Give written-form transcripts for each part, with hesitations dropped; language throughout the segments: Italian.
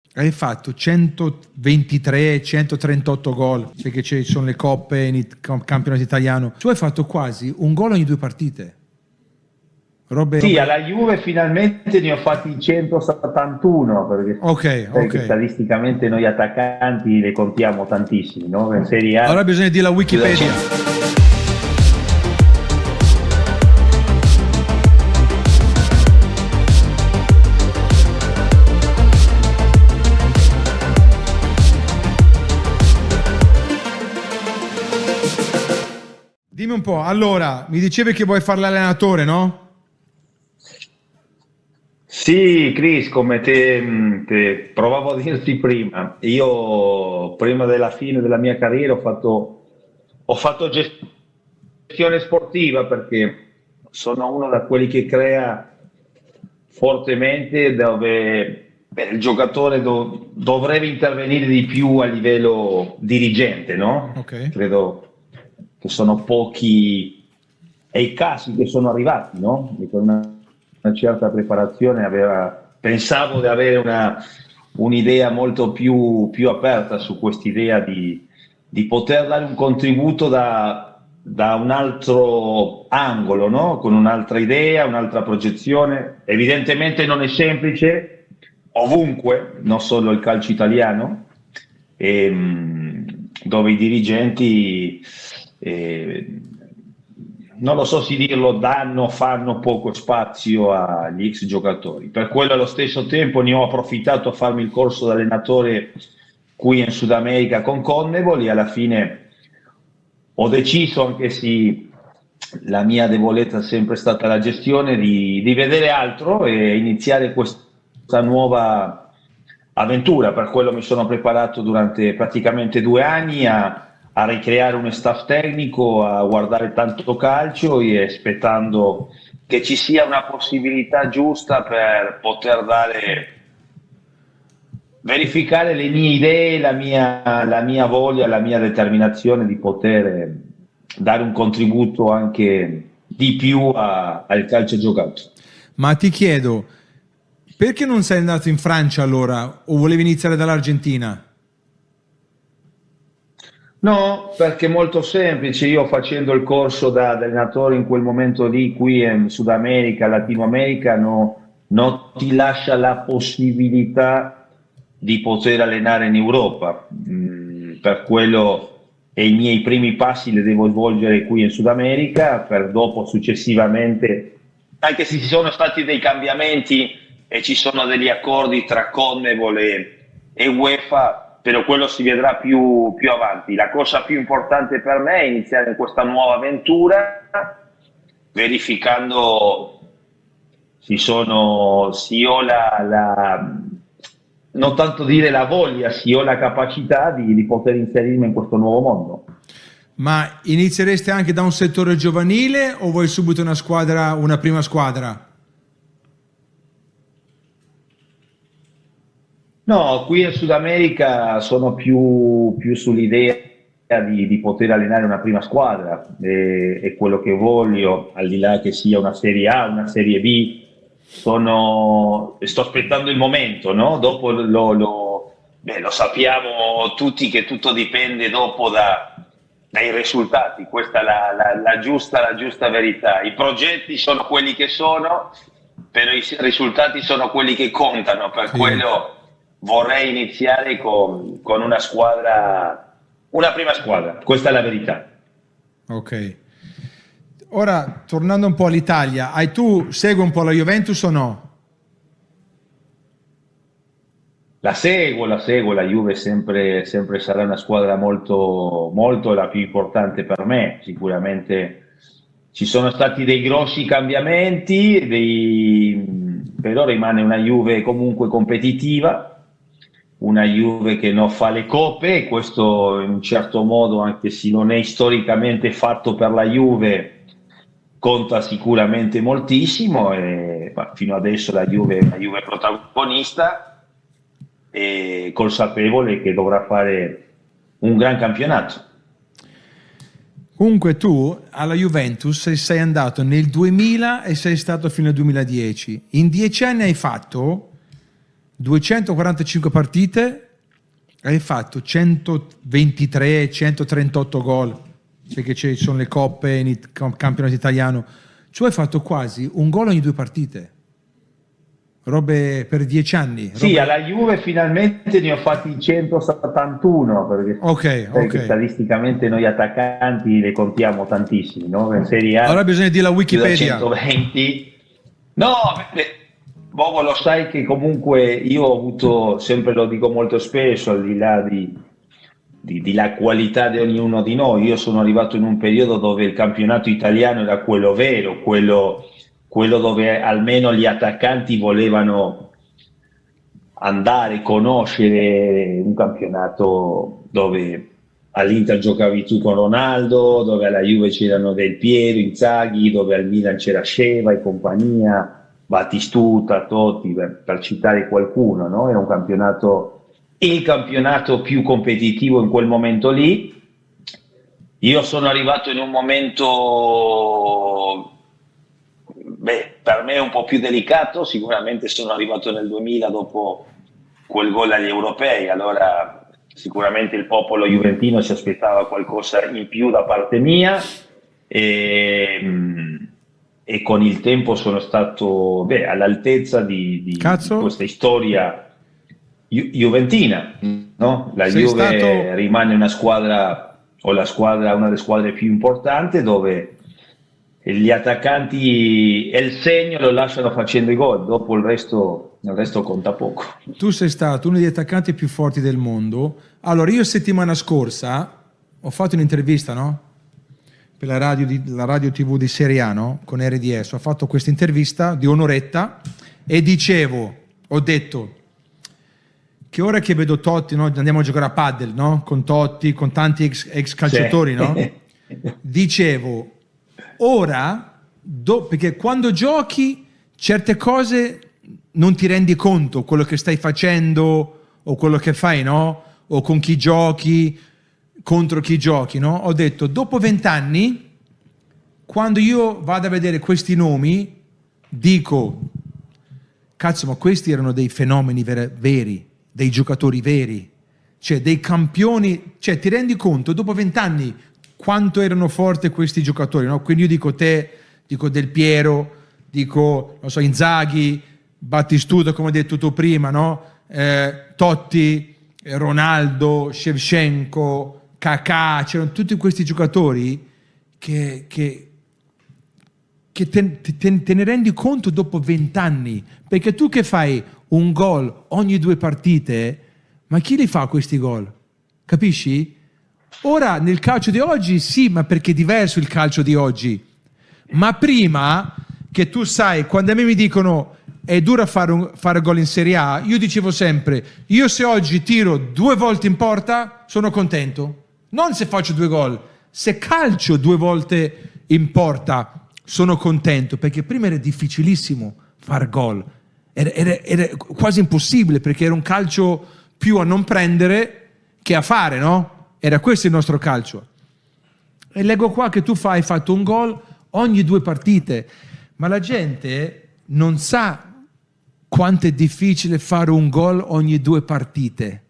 Hai fatto 123, 138 gol, perché ci sono le coppe in campionato italiano. Tu hai fatto quasi un gol ogni 2 partite. Sì, alla Juve finalmente ne ho fatti 171, perché sai che ok. statisticamente noi attaccanti ne contiamo tantissimi, no? In Serie Allora A. bisogna dire la Wikipedia. Dimmi un po', allora, mi dicevi che vuoi fare l'allenatore, no? Sì, Chris, come te provavo a dirti prima, io prima della fine della mia carriera ho fatto gestione sportiva perché sono uno da quelli che crea fortemente dove il giocatore dovrebbe intervenire di più a livello dirigente, no? Ok. Credo che sono pochi e i casi che sono arrivati, no? E con una certa preparazione pensavo di avere un'idea molto più aperta su quest'idea di poter dare un contributo da un altro angolo, no? Con un'altra idea, un'altra progezione. Evidentemente non è semplice, ovunque, non solo il calcio italiano, dove i dirigenti, non lo so se dirlo, fanno poco spazio agli ex giocatori. Per quello allo stesso tempo ne ho approfittato a farmi il corso da allenatore qui in Sud America con Conmebol e alla fine ho deciso, anche se la mia debolezza è sempre stata la gestione, di vedere altro e iniziare questa nuova avventura. Per quello mi sono preparato durante praticamente 2 anni a ricreare un staff tecnico, a guardare tanto calcio e aspettando che ci sia una possibilità giusta per poter verificare le mie idee, la mia voglia, la mia determinazione di poter dare un contributo anche di più al calcio giocato. Ma ti chiedo, perché non sei andato in Francia allora o volevi iniziare dall'Argentina? No, perché è molto semplice. Io facendo il corso da allenatore in quel momento lì, qui in Sud America, Latino America, non ti lascia la possibilità di poter allenare in Europa. Per quello e i miei primi passi li devo svolgere qui in Sud America, per dopo successivamente, anche se ci sono stati dei cambiamenti e ci sono degli accordi tra CONMEBOL e UEFA, però quello si vedrà più avanti. La cosa più importante per me è iniziare questa nuova avventura verificando se ho non tanto dire la voglia, se ho la capacità di poter inserirmi in questo nuovo mondo. Ma iniziereste anche da un settore giovanile o vuoi subito una prima squadra? No, qui in Sud America sono più sull'idea di poter allenare una prima squadra, è quello che voglio, al di là che sia una Serie A, una Serie B, sto aspettando il momento, no? Dopo lo sappiamo tutti che tutto dipende dopo dai risultati, questa è la giusta verità. I progetti sono quelli che sono, però i risultati sono quelli che contano, per Sì. quello vorrei iniziare con una squadra, una prima squadra, questa è la verità. Ok. Ora, tornando un po' all'Italia, tu segui un po' la Juventus o no? La seguo, la Juve sempre sarà una squadra molto, molto la più importante per me, sicuramente ci sono stati dei grossi cambiamenti, però rimane una Juve comunque competitiva, una Juve che non fa le coppe, e questo in un certo modo, anche se non è storicamente fatto per la Juve, conta sicuramente moltissimo, ma fino adesso la Juve è una Juve protagonista e consapevole che dovrà fare un gran campionato. Comunque tu alla Juventus sei andato nel 2000 e sei stato fino al 2010. In 10 anni hai fatto 245 partite, hai fatto 123, 138 gol, perché ci sono le coppe in campionato italiano, cioè hai fatto quasi un gol ogni 2 partite, robe per 10 anni. Sì, alla Juve finalmente ne ho fatti 171, perché Ok. statisticamente noi attaccanti le contiamo tantissimi, no? In Serie A Allora bisogna dire la più da Wikipedia. 120. No, Bobo, lo sai che comunque io ho avuto, sempre lo dico molto spesso, al di là di la qualità di ognuno di noi, io sono arrivato in un periodo dove il campionato italiano era quello vero, quello dove almeno gli attaccanti volevano andare, conoscere un campionato dove all'Inter giocavi tu con Ronaldo, dove alla Juve c'erano Del Piero, Inzaghi, dove al Milan c'era Sheva e compagnia, Battistuta, Totti, per citare qualcuno, no? Era un campionato, il campionato più competitivo in quel momento lì. Io sono arrivato in un momento, per me un po' più delicato. Sicuramente sono arrivato nel 2000 dopo quel gol agli europei, allora sicuramente il popolo juventino si aspettava qualcosa in più da parte mia, e con il tempo sono stato all'altezza di questa storia juventina, no? La Juve rimane una squadra, una delle squadre più importanti, dove gli attaccanti e il segno lo lasciano facendo i gol, dopo il resto conta poco. Tu sei stato uno degli attaccanti più forti del mondo. Allora, io settimana scorsa ho fatto un'intervista, no? Per la radio TV di Serie A, no? Con RDS. Ho fatto questa intervista di un'oretta e ho detto che ora che vedo Totti, no? Andiamo a giocare a padel, no? Con Totti, con tanti ex calciatori, sì, no? Dicevo, ora, perché quando giochi certe cose non ti rendi conto quello che stai facendo o quello che fai, no? O con chi giochi, contro chi giochi, no? Ho detto, dopo 20 anni, quando io vado a vedere questi nomi, dico, cazzo, ma questi erano dei fenomeni veri, dei giocatori veri, cioè dei campioni, cioè ti rendi conto dopo 20 anni quanto erano forti questi giocatori, no? Quindi io dico dico Del Piero, dico, non so, Inzaghi, Battistuta, come hai detto tu prima, no? Totti, Ronaldo, Shevchenko, Kakà, c'erano tutti questi giocatori che te ne rendi conto dopo 20 anni, perché tu che fai un gol ogni 2 partite, ma chi li fa questi gol? Capisci? Ora nel calcio di oggi sì, ma perché è diverso il calcio di oggi, ma prima, che tu sai, quando a me mi dicono è dura fare gol in Serie A, io dicevo sempre, io se oggi tiro 2 volte in porta sono contento, non se faccio 2 gol, se calcio 2 volte in porta sono contento, perché prima era difficilissimo fare gol, era quasi impossibile, perché era un calcio più a non prendere che a fare, no? Era questo il nostro calcio. E leggo qua che tu hai fatto un gol ogni 2 partite, ma la gente non sa quanto è difficile fare un gol ogni 2 partite.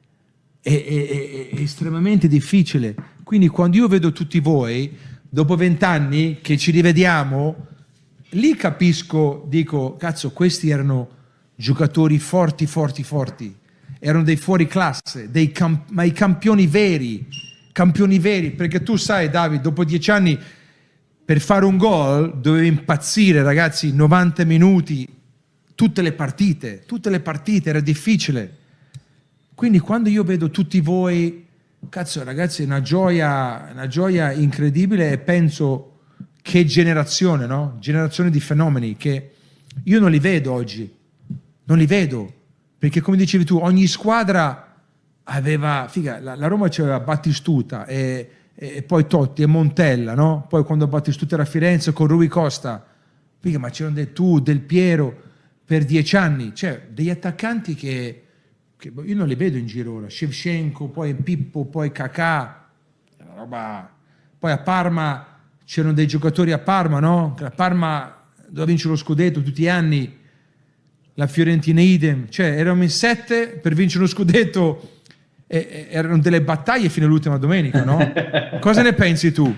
È estremamente difficile. Quindi quando io vedo tutti voi, dopo 20 anni che ci rivediamo, lì capisco, dico, cazzo, questi erano giocatori forti, erano dei fuori classe, ma i campioni veri, perché tu sai, David, dopo 10 anni per fare un gol dovevi impazzire, ragazzi, 90 minuti, tutte le partite, era difficile. Quindi quando io vedo tutti voi, cazzo, ragazzi, è una gioia incredibile, e penso, che generazione, no? Generazione di fenomeni che io non li vedo oggi, perché come dicevi tu, ogni squadra aveva, la Roma c'aveva Battistuta e poi Totti e Montella, no? Poi quando Battistuta era a Firenze con Rui Costa, ma c'erano Del Piero per 10 anni, cioè degli attaccanti che io non li vedo in giro ora, Shevchenko, poi Pippo, poi Kakà, roba. Poi a Parma c'erano dei giocatori a Parma, no? La Parma doveva vincere lo scudetto tutti gli anni, la Fiorentina idem, cioè eravamo in 7 per vincere uno scudetto, erano delle battaglie fino all'ultima domenica, no? Cosa ne pensi tu?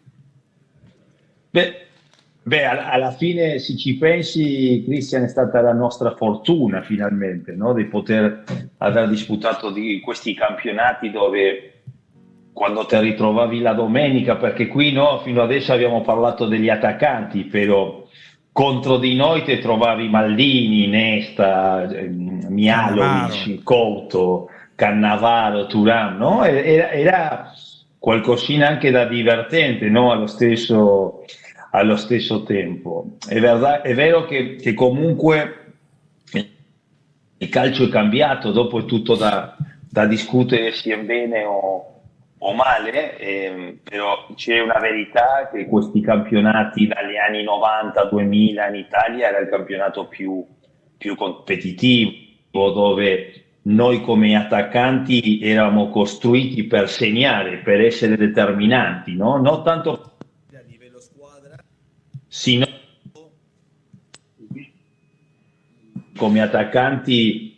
Beh, alla fine, se ci pensi, Cristian, è stata la nostra fortuna finalmente, no? Di poter aver disputato di questi campionati dove, quando ti ritrovavi la domenica, perché qui no, fino adesso abbiamo parlato degli attaccanti, però contro di noi ti trovavi Maldini, Nesta, Mihajlovic, Couto, Cannavaro, Thuram, no? Era qualcosina anche da divertente, no? Allo stesso tempo. È vero che comunque il calcio è cambiato, dopo è tutto da discutere se è bene o male, però c'è una verità che questi campionati dagli anni 90-2000 in Italia era il campionato più competitivo, dove noi come attaccanti eravamo costruiti per segnare, per essere determinanti, no? Non tanto a livello squadra, sino come attaccanti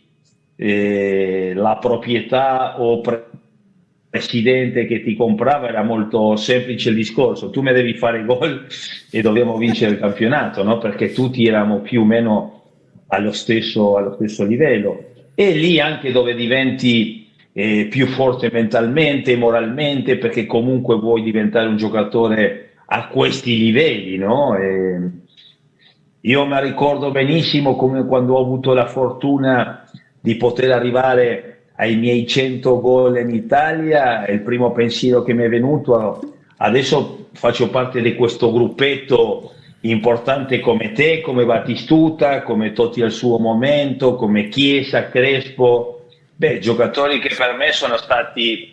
la proprietà o presidente che ti comprava era molto semplice il discorso: tu mi devi fare gol e dobbiamo vincere il campionato, no? Perché tutti eravamo più o meno allo stesso livello. E lì anche dove diventi più forte mentalmente e moralmente, perché comunque vuoi diventare un giocatore a questi livelli, no? Io mi ricordo benissimo come quando ho avuto la fortuna di poter arrivare ai miei 100 gol in Italia, il primo pensiero che mi è venuto: adesso faccio parte di questo gruppetto importante come te, come Batistuta, come Totti al suo momento, come Chiesa, Crespo, giocatori che per me sono stati,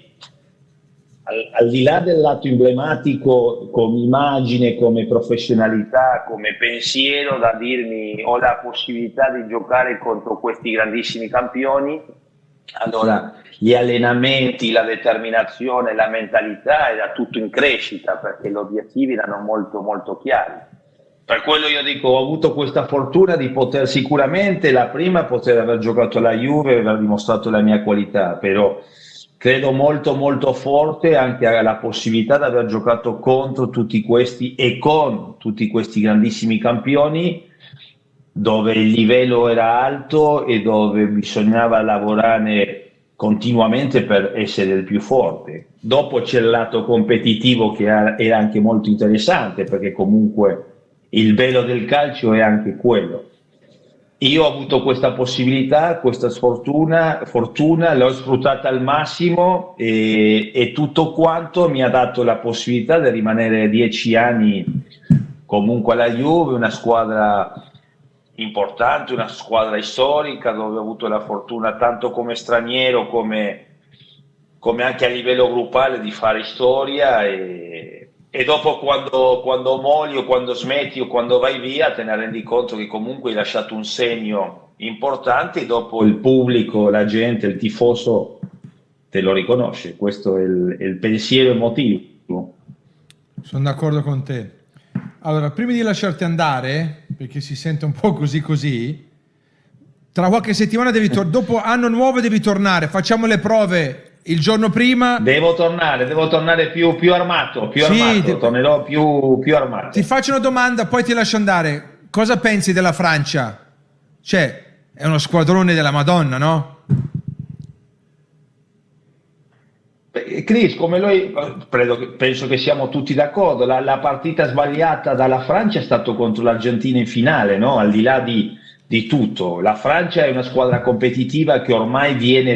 al di là del lato emblematico, come immagine, come professionalità, come pensiero, da dirmi ho la possibilità di giocare contro questi grandissimi campioni. Allora, gli allenamenti, la determinazione, la mentalità era tutto in crescita, perché gli obiettivi erano molto molto chiari. Per quello io dico, ho avuto questa fortuna di poter sicuramente, la prima, poter aver giocato alla Juve e aver dimostrato la mia qualità, però credo molto molto forte anche alla possibilità di aver giocato contro tutti questi e con tutti questi grandissimi campioni, dove il livello era alto e dove bisognava lavorare continuamente per essere il più forte. Dopo c'è il lato competitivo che era anche molto interessante, perché comunque il bello del calcio è anche quello. Io ho avuto questa possibilità, questa fortuna, l'ho sfruttata al massimo e tutto quanto mi ha dato la possibilità di rimanere 10 anni comunque alla Juve, una squadra importante, una squadra storica, dove ho avuto la fortuna tanto come straniero come anche a livello gruppale di fare storia, e dopo quando molli o quando smetti o quando vai via te ne rendi conto che comunque hai lasciato un segno importante, e dopo il pubblico, la gente, il tifoso te lo riconosce. Questo è il pensiero emotivo. Sono d'accordo con te. Allora, prima di lasciarti andare, perché si sente un po' così, tra qualche settimana dopo anno nuovo devi tornare, facciamo le prove il giorno prima. Devo tornare più armato, tornerò più armato. Ti faccio una domanda, poi ti lascio andare. Cosa pensi della Francia? Cioè, è uno squadrone della Madonna, no? Chris, come noi penso che siamo tutti d'accordo, la partita sbagliata dalla Francia è stato contro l'Argentina in finale, no? Al di là di tutto, la Francia è una squadra competitiva che ormai viene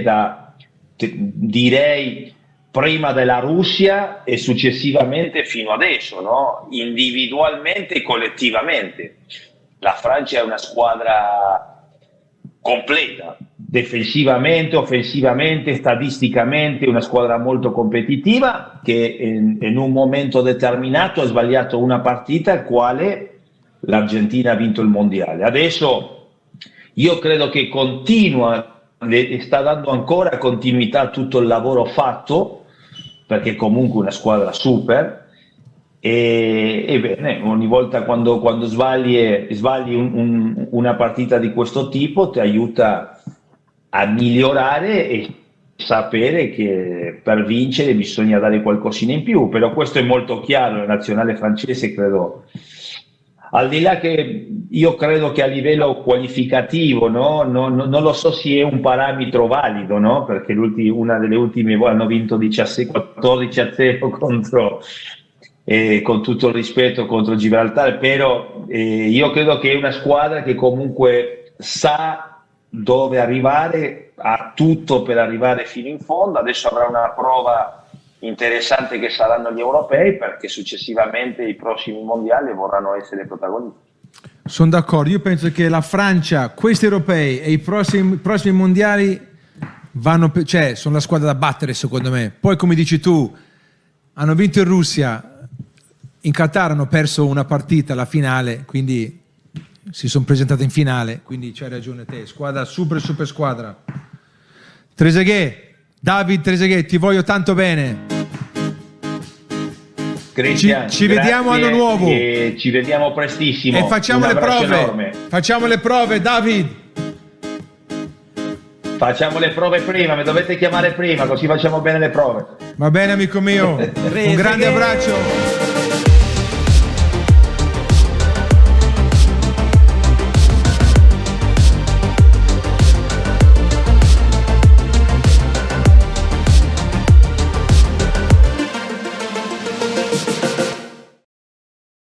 direi prima della Russia e successivamente fino adesso, no? Individualmente e collettivamente. La Francia è una squadra completa, difensivamente, offensivamente, statisticamente, una squadra molto competitiva che in un momento determinato ha sbagliato una partita al quale l'Argentina ha vinto il mondiale. Adesso io credo che sta dando ancora continuità a tutto il lavoro fatto, perché comunque è una squadra super, E bene, ogni volta quando sbagli una partita di questo tipo ti aiuta a migliorare e sapere che per vincere bisogna dare qualcosina in più, però questo è molto chiaro, la nazionale francese credo, al di là che io credo che a livello qualificativo, no? Non lo so se è un parametro valido, no? Perché una delle ultime hanno vinto 14-0 contro, con tutto il rispetto, contro Gibraltar, però io credo che è una squadra che comunque sa dove arrivare, ha tutto per arrivare fino in fondo. Adesso avrà una prova interessante che saranno gli europei, perché successivamente i prossimi mondiali vorranno essere protagonisti. Sono d'accordo, io penso che la Francia, questi europei e i prossimi mondiali sono la squadra da battere secondo me. Poi come dici tu, hanno vinto in Russia, in Qatar hanno perso una partita alla finale, quindi si sono presentati in finale, quindi c'hai ragione te, squadra super squadra. David Trezeguet, ti voglio tanto bene. Cristian, ci vediamo anno nuovo e ci vediamo prestissimo e facciamo le prove enorme. Facciamo le prove, David, facciamo le prove prima, mi dovete chiamare prima così facciamo bene le prove. Va bene amico mio, un grande abbraccio.